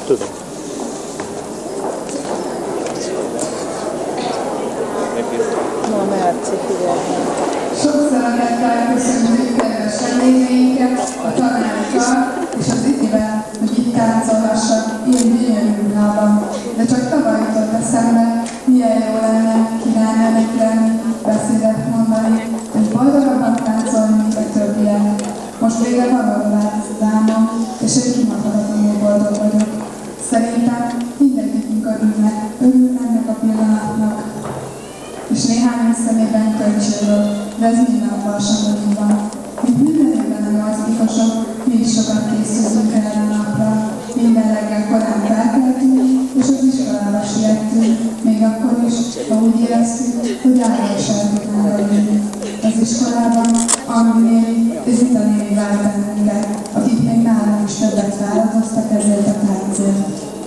Tudom. Na, Merci, figyelj. Sok szeretettel köszönjük kedves vendégeinket, a tanárokat és az idében, hogy itt táncolhassak ilyen gyönyörű ruhában. De csak tavaly jutott eszembe, milyen jó lenne királynőnek lenni, beszédet mondani, és boldogabban táncolni, mint a többiek. Most végre valóra vált dámom, és én kimadhatatlanul boldog vagyok. Szerintem mindegyikünk örül ennek a pillanatnak. És néhány szemében kölcsönről, de ez minden farsangban így van. Mint minden évben a 8-osok, mi is sokat készülünk erre a napra. Minden reggel korán felkeltünk, és az iskolába siettünk, még akkor is, ha úgy éreztük, hogy állóságoknál vagyunk. Az iskolában Angi néni és Zita néni vált bennünket, akik még nálunk is többet fáradoztak ezért a táncért.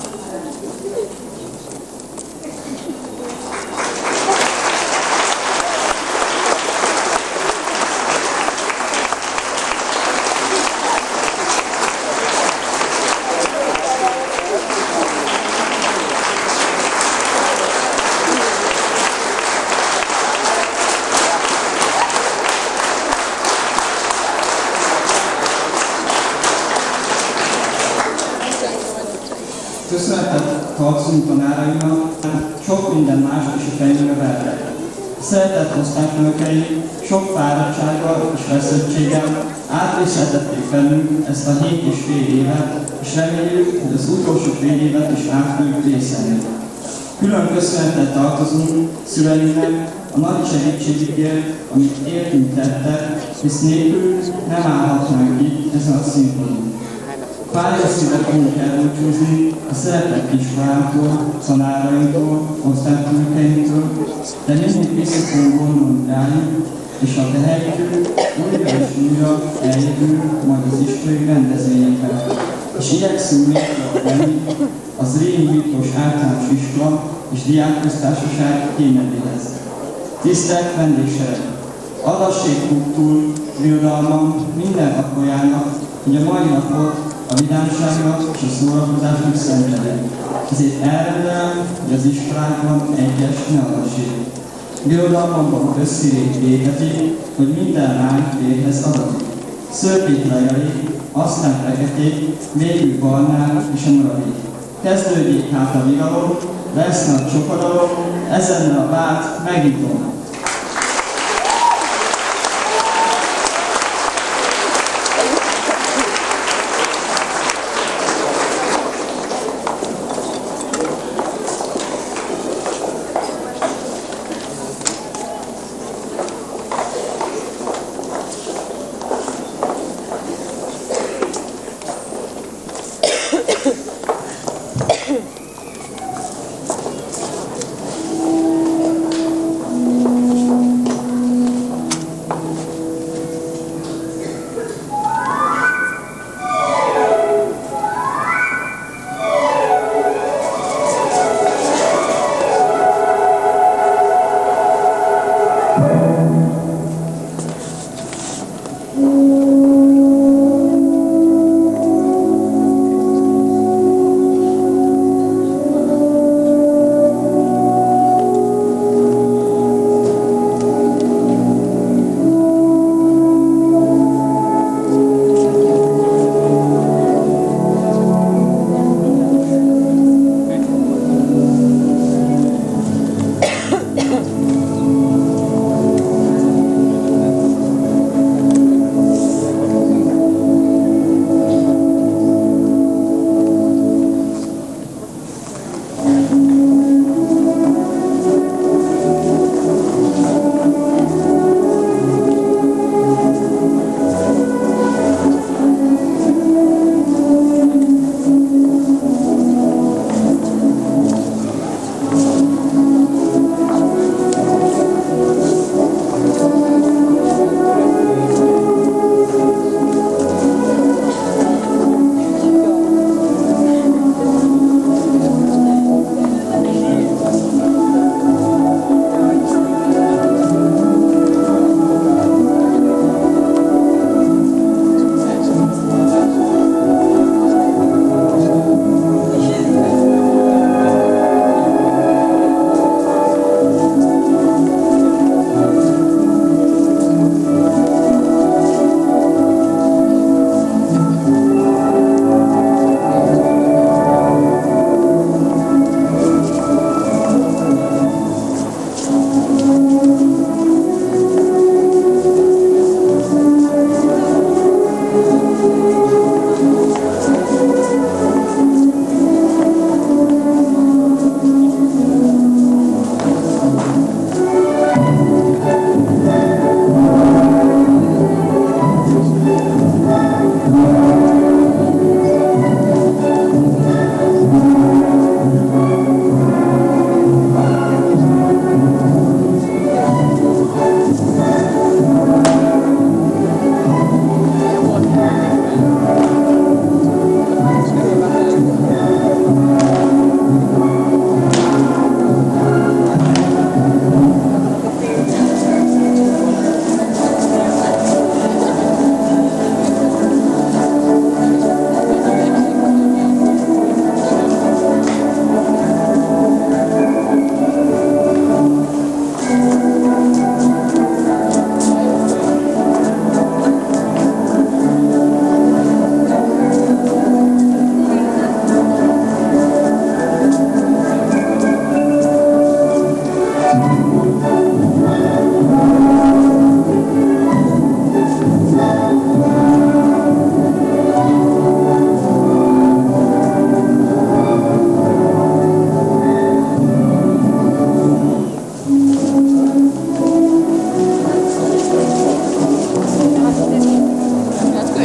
Köszönetet tartozunk tanáraimnak, sok minden más is a fejünkre vertek. Szeretett osztályfőnökeink sok fáradtsággal és veszettséggel átvészeltették velünk ezt a 7,5 évet, és reméljük, hogy az utolsó fél évet is át fogjuk vészelni. Külön köszönetet tartozunk szüleinknek a nagy segítségükért, amit értünk tettek, hisz nélkül nem állhatnánk itt ezen a színpadon. Pályaszívet fogunk elbúcsúzni a szeretett kiskoránktól, tanárainktól, osztályfőnökeinktől, de mindig vissza fogunk gondolni rájuk, és a tehetjük újra és újra eljövünk majd az iskolai rendezvényekre. És igyekszünk megtartani az Rény Miklós Általános Iskola és Diákköztársaság kénevéhez. Tisztelt vendégsereg! Adassék kultúr, birodalmam minden tapolyának, hogy a mai napot a vidámságnak és a szórakozásnak szentelik. Ezért elrendelem, hogy az iskolákban egyes ne adassék. Birodalmamban közszívét végetik, hogy minden lány férjhez adatik. Szörpét legelik, aztán feketék, végül barnák és a maradék. Kezdődjék hát a vigalom, lesz nagy csopadalom, ezennel a vált megnyitom.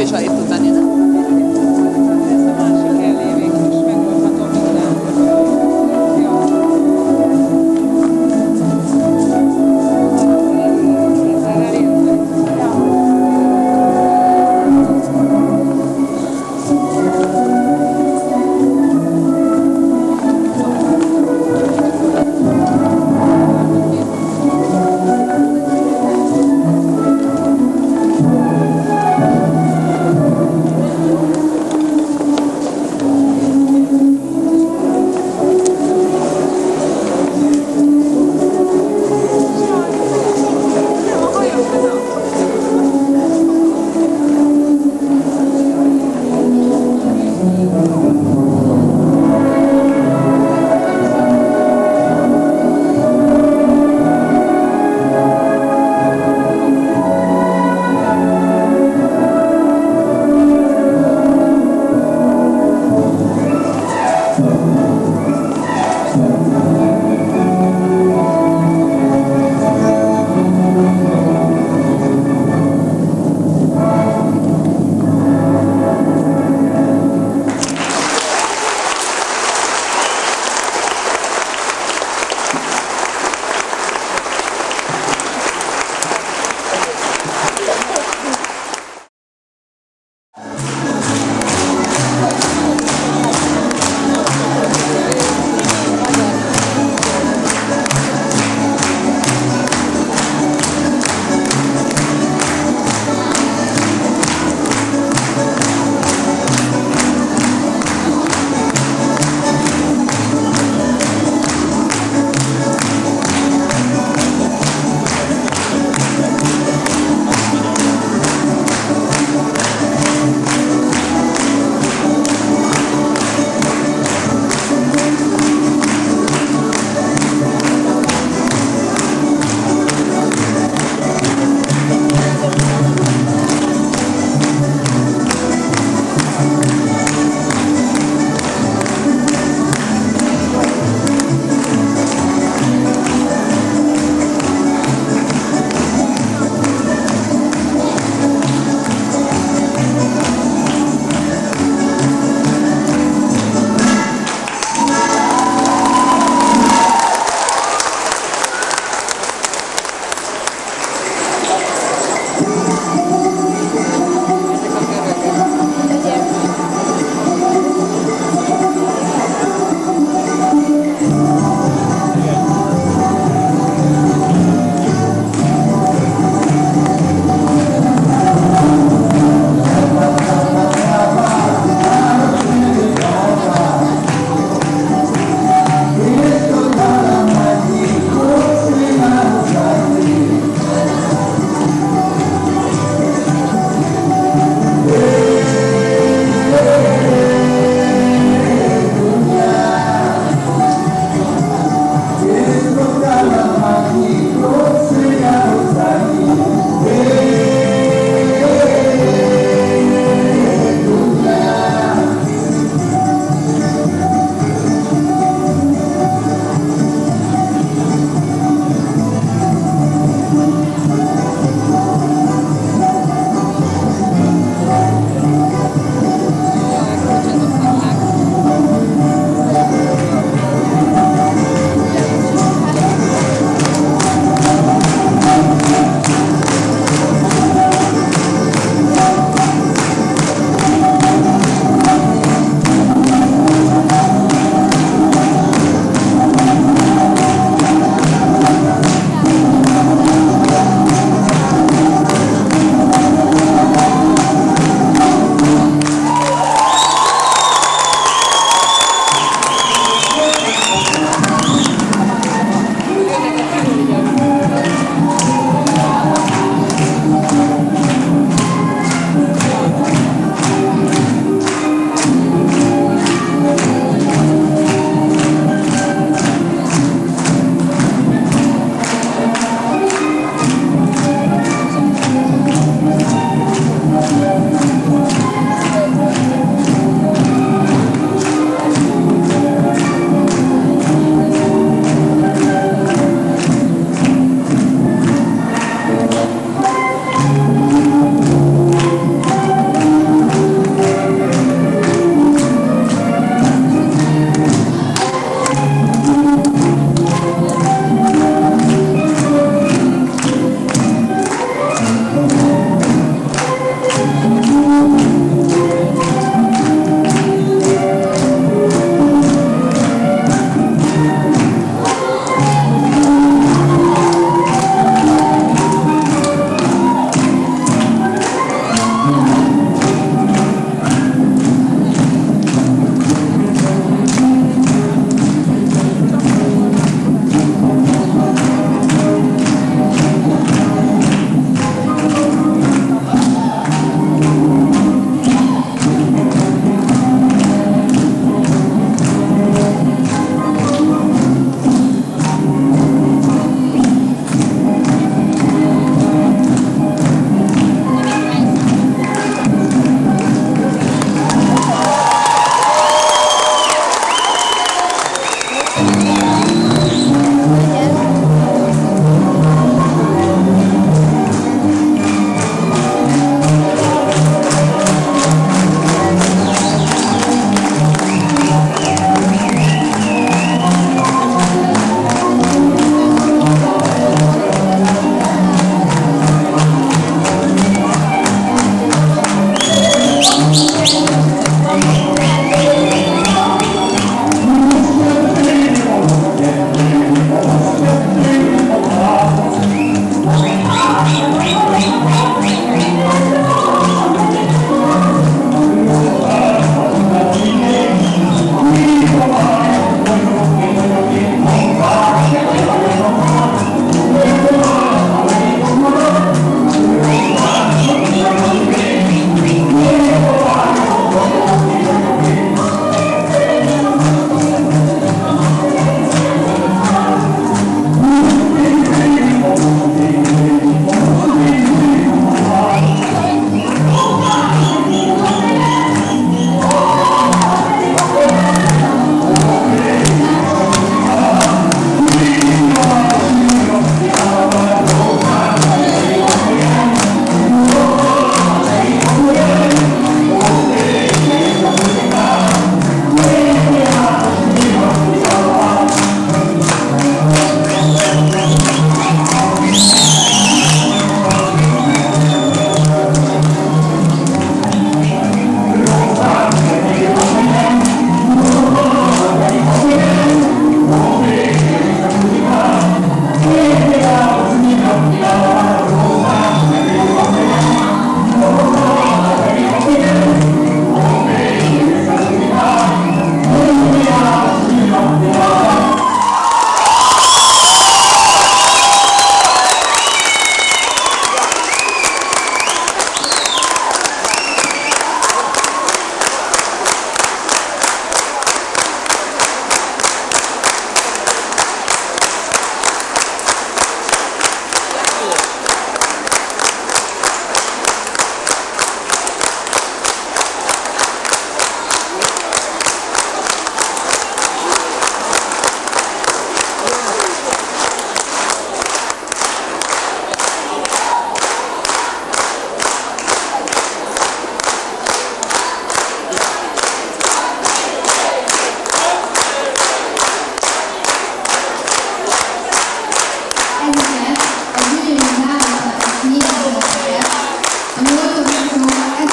is annyit tud menni, nem? Ezt a másik elé végül is megoldhatom mindent. Ja. Ezzel elértem.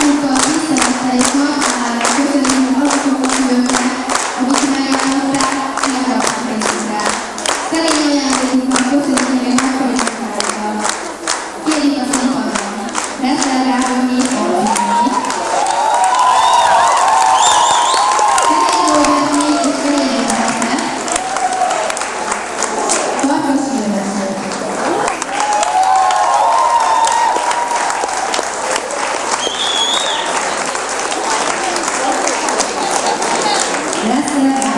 Ezúttal tiszteletteik nagyhalára köszönjük azoknak nőknek, akik megállották, megadtak részünkre. Szerény ajándékunknak köszönjük meg meghagyatáltal. Kérjük a színpadra. Resszel Rágónyi Alvényi. Kemény Róbertné és Kemény Róbertne. Tartos Filmesző. Resszel